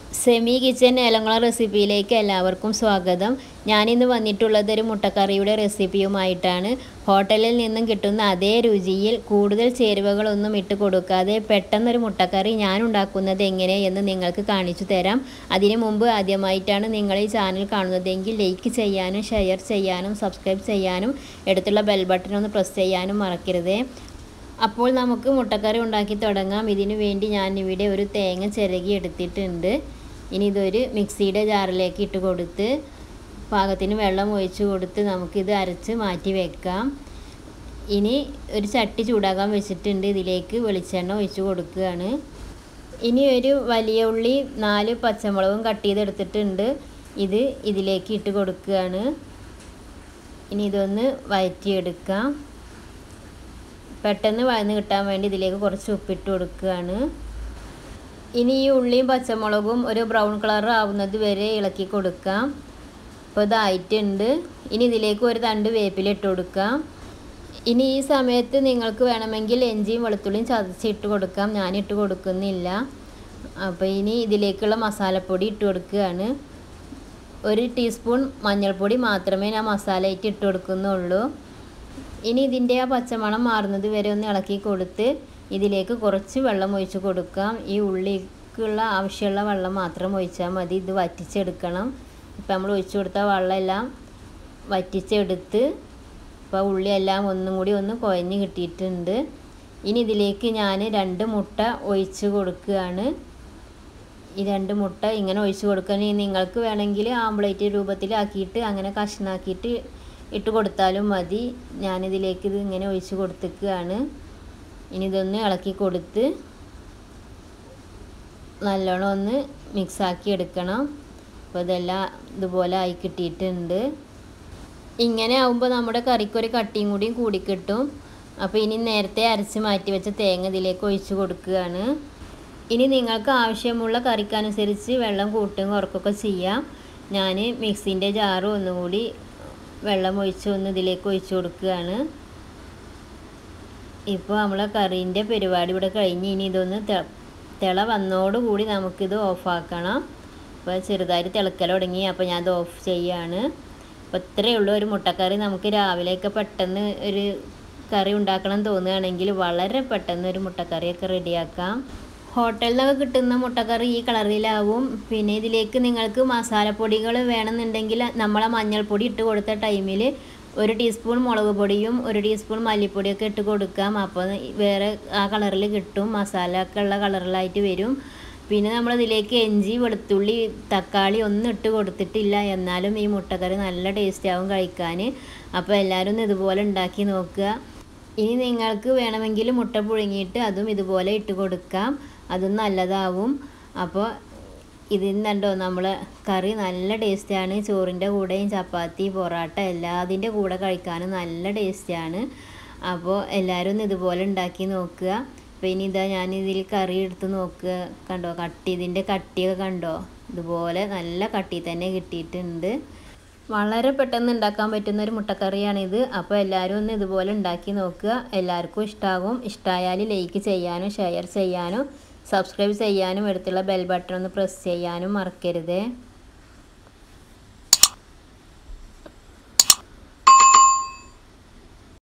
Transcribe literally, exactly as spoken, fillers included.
Semi kitchen Elamkulam റെസിപ്പിയിലേക്ക് എല്ലാവർക്കും സ്വാഗതം. ഞാനിന്ന് വന്നിട്ടുള്ളത് ഒരു മുട്ടക്കറിയുടെ റെസിപ്പിയുമായിട്ടാണ്. ഹോട്ടലിൽ നിന്നും കിട്ടുന്ന അതേ രുചിയിൽ കൂടുതൽ ചേരുവകളൊന്നും ഇട്ട് കൊടുക്കാതെ പെട്ടെന്നൊരു മുട്ടക്കറി ഞാൻ ഉണ്ടാക്കുന്നത് എങ്ങനെയെന്ന് നിങ്ങൾക്ക് കാണിച്ചു തരാം. അതിനു മുമ്പ് ആദ്യമായിട്ടാണ് നിങ്ങൾ ഈ ചാനൽ കാണുന്നതെങ്കിൽ ലൈക്ക് ചെയ്യാനും ഷെയർ ചെയ്യാനും സബ്സ്ക്രൈബ് ചെയ്യാനും അടുത്തുള്ള ബെൽ ബട്ടൺ ഒന്ന് പ്രസ് ചെയ്യാനും മറക്കരുത്. അപ്പോൾ നമുക്ക് മുട്ടക്കറി ഉണ്ടാക്കി തുടങ്ങാം. ഇതിനു വേണ്ടി ഞാനിവിടെ ഒരു തേങ്ങ ചിരകി എടുത്തിട്ടുണ്ട്. ഇനി ഇതൊരു മിക്സിയുടെ ജാറിലേക്ക് ഇട്ട് കൊടുത്ത് പാകത്തിന് വെള്ളം ഒഴിച്ച് കൊടുത്ത് നമുക്കിത് അരച്ച് മാറ്റി വെക്കാം. ഇനി ഒരു ചട്ടി ചൂടാക്കാൻ വെച്ചിട്ടുണ്ട്. ഇതിലേക്ക് വെളിച്ചെണ്ണ ഒഴിച്ച് കൊടുക്കുകയാണ്. ഇനി ഒരു വലിയ ഉള്ളി നാല് പച്ചമുളകും കട്ട് ചെയ്തെടുത്തിട്ടുണ്ട്. ഇത് ഇതിലേക്ക് ഇട്ട് കൊടുക്കുകയാണ്. ഇനി ഇതൊന്ന് വഴറ്റിയെടുക്കാം. പെട്ടെന്ന് വഴന്ന് കിട്ടാൻ വേണ്ടി ഇതിലേക്ക് കുറച്ച് ഉപ്പിട്ട് കൊടുക്കുകയാണ്. ഇനി ഈ ഉള്ളിയും പച്ചമുളകും ഒരു ബ്രൗൺ കളർ ആവുന്നത് വരെ ഇളക്കി കൊടുക്കാം. അപ്പോൾ ഇതായിട്ടുണ്ട്. ഇനി ഇതിലേക്ക് ഒരു തണ്ട് വേപ്പില ഇട്ട് കൊടുക്കാം. ഇനി ഈ സമയത്ത് നിങ്ങൾക്ക് വേണമെങ്കിൽ ഇഞ്ചിയും വെളുത്തുള്ളിയും ചതച്ചിട്ട് കൊടുക്കാം. ഞാനിട്ട് കൊടുക്കുന്നില്ല. അപ്പോൾ ഇനി ഇതിലേക്കുള്ള മസാലപ്പൊടി ഇട്ട് കൊടുക്കുകയാണ്. ഒരു ടീസ്പൂൺ മഞ്ഞൾപ്പൊടി മാത്രമേ ഞാൻ മസാലയായിട്ട് ഇട്ട് കൊടുക്കുന്നുള്ളൂ. ഇനി ഇതിൻ്റെ ആ പച്ചമണം മാറുന്നത് വരെ ഒന്ന് ഇളക്കി കൊടുത്ത് ഇതിലേക്ക് കുറച്ച് വെള്ളം ഒഴിച്ച് കൊടുക്കാം. ഈ ഉള്ളിക്കുള്ള ആവശ്യമുള്ള വെള്ളം മാത്രം ഒഴിച്ചാൽ മതി. ഇത് വറ്റിച്ചെടുക്കണം. ഇപ്പം നമ്മൾ ഒഴിച്ചു കൊടുത്ത വെള്ളമെല്ലാം വറ്റിച്ചെടുത്ത് ഇപ്പോൾ ഉള്ളിയെല്ലാം ഒന്നും കൂടി ഒന്ന് കുഴഞ്ഞ് കിട്ടിയിട്ടുണ്ട്. ഇനി ഇതിലേക്ക് ഞാൻ രണ്ട് മുട്ട ഒഴിച്ച് കൊടുക്കുകയാണ്. ഈ രണ്ട് മുട്ട ഇങ്ങനെ ഒഴിച്ച് കൊടുക്കുകയാണെങ്കിൽ നിങ്ങൾക്ക് വേണമെങ്കിൽ ആംപ്ലേറ്റ് രൂപത്തിലാക്കിയിട്ട് അങ്ങനെ കഷ്ണാക്കിയിട്ട് ഇട്ട് കൊടുത്താലും മതി. ഞാനിതിലേക്ക് ഇത് ഇങ്ങനെ ഒഴിച്ച് കൊടുത്തിക്കുകയാണ്. ഇനി ഇതൊന്ന് ഇളക്കി കൊടുത്ത് നല്ലോണം ഒന്ന് മിക്സാക്കി എടുക്കണം. അപ്പോൾ ഇതെല്ലാം ഇതുപോലെ ആയി കിട്ടിയിട്ടുണ്ട്. ഇങ്ങനെ ആകുമ്പോൾ നമ്മുടെ കറിക്കൊരു കട്ടിയും കൂടിയും കൂടിക്കിട്ടും. അപ്പോൾ ഇനി നേരത്തെ അരച്ച് മാറ്റി വെച്ച തേങ്ങ ഇതിലേക്ക് ഒഴിച്ച് കൊടുക്കുകയാണ്. ഇനി നിങ്ങൾക്ക് ആവശ്യമുള്ള കറിക്കനുസരിച്ച് വെള്ളം കൂട്ടുകയും കുറക്കുകയൊക്കെ ചെയ്യാം. ഞാൻ മിക്സിൻ്റെ ജാറ് ഒന്നുകൂടി വെള്ളം ഒഴിച്ച് ഒന്ന് ഇതിലേക്ക് ഒഴിച്ച് കൊടുക്കുകയാണ്. ഇപ്പോൾ നമ്മളെ കറീൻ്റെ പരിപാടി ഇവിടെ കഴിഞ്ഞ് ഇനി ഇതൊന്ന് തിള വന്നോടുകൂടി നമുക്കിത് ഓഫാക്കണം. അപ്പോൾ ചെറുതായിട്ട് തിളക്കൽ തുടങ്ങി. അപ്പോൾ ഞാൻ ഇത് ഓഫ് ചെയ്യുകയാണ്. അപ്പോൾ ഇത്രയേ ഉള്ളൂ. ഒരു മുട്ടക്കറി നമുക്ക് രാവിലെയൊക്കെ പെട്ടെന്ന് ഒരു കറി ഉണ്ടാക്കണം തോന്നുകയാണെങ്കിൽ വളരെ പെട്ടെന്ന് ഒരു മുട്ടക്കറിയൊക്കെ റെഡിയാക്കാം. ഹോട്ടലിൽ നിന്നൊക്കെ കിട്ടുന്ന മുട്ടക്കറി ഈ കളറിലാവും. പിന്നെ ഇതിലേക്ക് നിങ്ങൾക്ക് മസാലപ്പൊടികൾ വേണമെന്നുണ്ടെങ്കിൽ നമ്മളെ മഞ്ഞൾപ്പൊടി ഇട്ട് കൊടുത്ത ടൈമിൽ ഒരു ടീസ്പൂൺ മുളക് പൊടിയും ഒരു ടീസ്പൂൺ മല്ലിപ്പൊടിയൊക്കെ ഇട്ട് കൊടുക്കാം. അപ്പോൾ വേറെ ആ കളറിൽ കിട്ടും. മസാല ഒക്കെ ഉള്ള കളറിലായിട്ട് വരും. പിന്നെ നമ്മളിതിലേക്ക് ഇഞ്ചി വെളുത്തുള്ളി തക്കാളി ഒന്നും ഇട്ട് കൊടുത്തിട്ടില്ല. എന്നാലും ഈ മുട്ടക്കറി നല്ല ടേസ്റ്റ് ആവും കഴിക്കാൻ. അപ്പോൾ എല്ലാവരും ഒന്ന് ഇതുപോലെ ഉണ്ടാക്കി നോക്കുക. ഇനി നിങ്ങൾക്ക് വേണമെങ്കിൽ മുട്ട പുഴുങ്ങിയിട്ട് അതും ഇതുപോലെ ഇട്ട് കൊടുക്കാം. അതും നല്ലതാവും. അപ്പോൾ ഇതിന് കണ്ടോ നമ്മൾ കറി നല്ല ടേസ്റ്റാണ്. ചോറിൻ്റെ കൂടെയും ചപ്പാത്തി പൊറോട്ട എല്ലാതിൻ്റെ കൂടെ കഴിക്കാനും നല്ല ടേസ്റ്റാണ്. അപ്പോൾ എല്ലാവരും ഒന്ന് ഇതുപോലെ ഉണ്ടാക്കി നോക്കുക. അപ്പോൾ ഇനി ഇതാ ഞാൻ ഇതിൽ കറി എടുത്ത് നോക്കുക. കണ്ടോ കട്ടി ഇതിൻ്റെ കട്ടിയൊക്കെ കണ്ടോ? ഇതുപോലെ നല്ല കട്ടി തന്നെ കിട്ടിയിട്ടുണ്ട്. വളരെ പെട്ടെന്ന് ഉണ്ടാക്കാൻ പറ്റുന്ന ഒരു മുട്ടക്കറിയാണിത്. അപ്പോൾ എല്ലാവരും ഒന്ന് ഇതുപോലെ ഉണ്ടാക്കി നോക്കുക. എല്ലാവർക്കും ഇഷ്ടമാകും. ഇഷ്ടമായാൽ ലൈക്ക് ചെയ്യാനും ഷെയർ ചെയ്യാനും സബ്സ്ക്രൈബ് ചെയ്യാനും അടുത്തുള്ള ബെൽ ബട്ടൺ ഒന്ന് പ്രസ് ചെയ്യാനും മറക്കരുത്.